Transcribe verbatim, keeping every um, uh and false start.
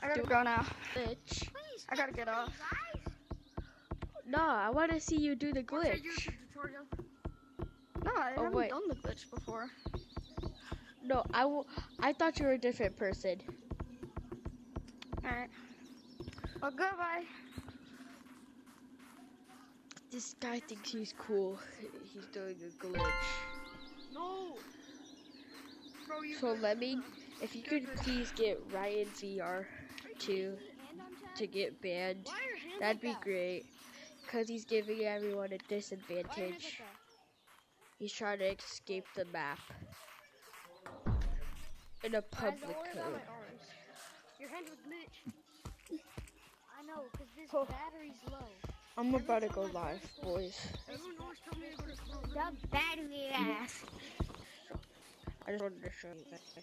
I gotta go now. glitch. Please, I gotta get off. No, I want to see you do the glitch. No, I Oh, haven't wait. done the glitch before. No, I will. I thought you were a different person. Alright. Well, goodbye. This guy thinks he's cool. He's doing a glitch. No. Bro, you So let me, if you could please get Ryan V R to to get banned, that'd be great. Cause he's giving everyone a disadvantage. He's trying to escape the map in a public code. Your hand was glitch. I know, cause this Oh. battery's low. I'm about to go live, boys. The battery ass. I just wanted to show you guys.